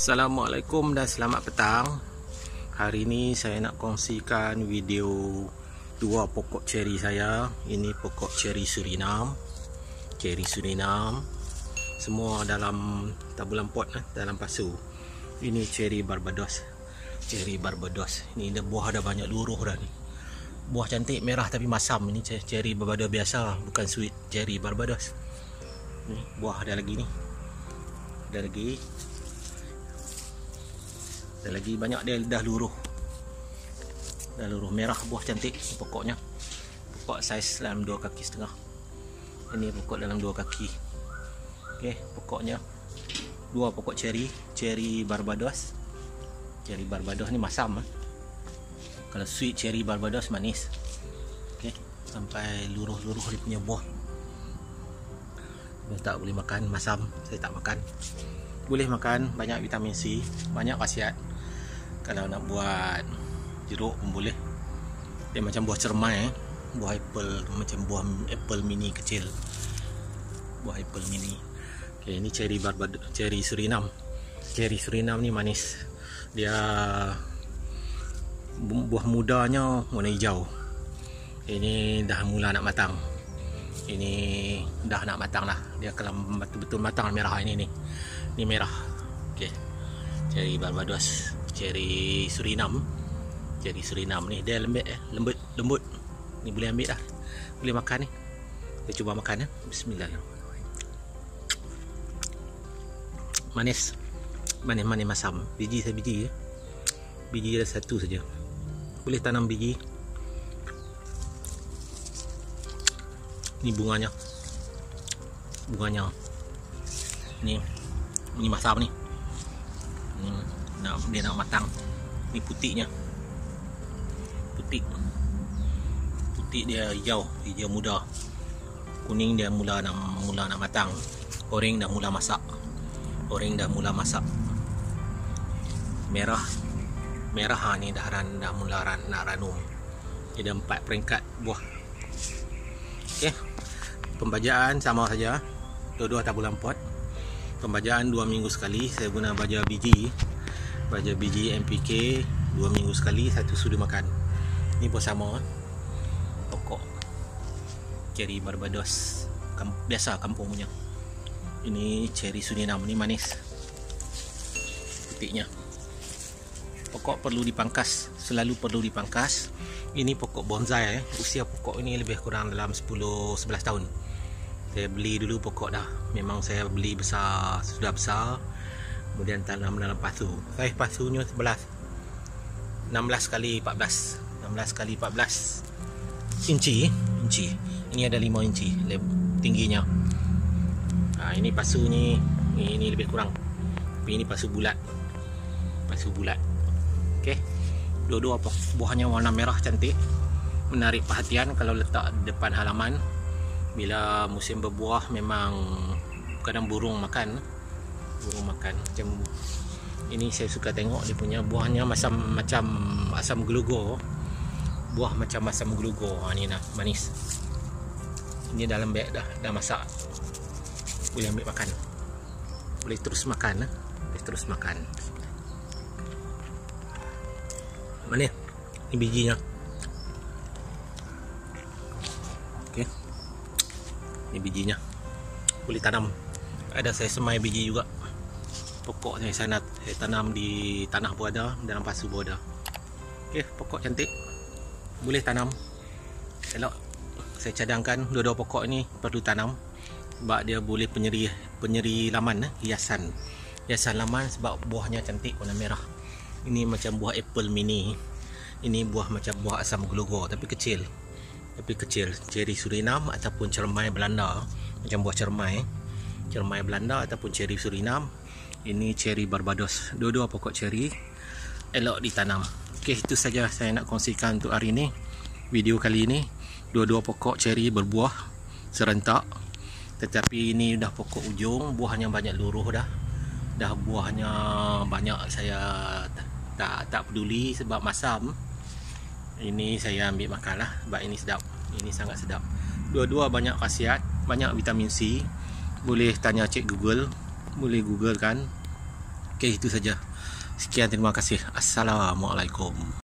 Assalamualaikum dan selamat petang. Hari ini saya nak kongsikan video dua pokok ceri saya. Ini pokok ceri Surinam. Ceri Surinam semua dalam tabulan pot, dalam pasu. Ini ceri Barbados. Ceri Barbados. Ini dah buah dah banyak luruh dah ni. Buah cantik merah tapi masam. Ini ceri Barbados biasa, bukan sweet ceri Barbados. Ni buah ada lagi ni. Ada lagi banyak, dia dah luruh. Dah luruh merah, buah cantik pokoknya. Pokok saiz dalam 2 kaki setengah. Ini pokok dalam 2 kaki. Okey, pokoknya dua pokok ceri Barbados. Ceri Barbados ni masam. Kalau sweet ceri Barbados manis. Okey, sampai luruh-luruh dia punya buah. Saya tak boleh makan, masam, saya tak makan. Boleh makan, banyak vitamin C, banyak khasiat. Kalau nak buat jeruk pun boleh. Dia macam buah cermai, buah apple, macam buah apple mini kecil. Buah apple mini. Okey, ini ceri Barbados, ceri Surinam. Ceri Surinam ni manis. Dia buah mudanya warna hijau. Ini dah mula nak matang. Ini dah nak matang lah. Dia kalau betul-betul matang merah ini ni. Ni merah. Okey. Ceri Barbados, ceri Surinam. Ceri Surinam ni dia lembut. Ni boleh ambil dah. Boleh makan ni. Kita cuba makan ya. Bismillahirrahmanirrahim. Manis. Manis masam. Biji saya biji ya. Biji dia satu saja. Boleh tanam biji. Ni bunganya. Ni masam ni. Dia nak matang. Ni putihnya. Putih dia hijau muda. Kuning dia mula nak matang. Oreng dah mula masak. Merah ni dah mula nak ranum. Dia ada 4 peringkat buah. Okey. Pembajaan sama saja. Dua-dua tabulan pot. Pembajaan 2 minggu sekali. Saya guna baja biji NPK 2 minggu sekali, 1 sudu makan. Ni pun sama. Pokok ceri Barbados biasa kampung punya. Ini ceri Surinam ni manis. Putihnya. Pokok perlu dipangkas, selalu perlu dipangkas. Ini pokok bonsai. Usia pokok ini lebih kurang dalam 10-11 tahun. Saya beli dulu pokok dah. Memang saya beli besar, sudah besar. Kemudian tanam dalam pasu. Saiz pasunya 16 kali 14 inci. Ini ada 5 inci tingginya. Ini pasu ni ini lebih kurang. Tapi ini pasu bulat. Okey. Dua-dua buahnya warna merah cantik. Menarik perhatian kalau letak depan halaman. Bila musim berbuah memang kadang burung makan macam ini. Saya suka tengok dia punya buahnya macam asam gelugur. Buah macam asam gelugur. Ni nah manis. Ini dalam beg dah masak. Boleh ambil makan. Boleh terus makan. Mana? Ini bijinya. Okey. Ini bijinya. Boleh tanam. Ada saya semai biji juga. Pokok saya tanam di tanah pun ada, dalam pasu pun ada. Okey, pokok cantik. Boleh tanam. Elok. Saya cadangkan dua-dua pokok ini perlu tanam sebab dia boleh penyeri laman, hiasan laman sebab buahnya cantik warna merah. Ini macam buah apple mini. Ini buah macam buah asam gelugur tapi kecil. Ceri Surinam ataupun cermai Belanda. Macam buah cermai Belanda ataupun ceri Surinam. Ini ceri Barbados. Dua-dua pokok ceri elok ditanam. Okey, itu saja saya nak kongsikan untuk hari ini. Video kali ini dua-dua pokok ceri berbuah serentak. Tetapi ini dah pokok ujung, buahnya banyak luruh dah. Buahnya banyak, saya tak peduli sebab masam. Ini saya ambil makan lah sebab ini sedap. Ini sangat sedap. Dua-dua banyak khasiat, banyak vitamin C. Boleh tanya Cik Google, boleh Google kan. Oke, itu saja. Sekian, terima kasih. Assalamualaikum.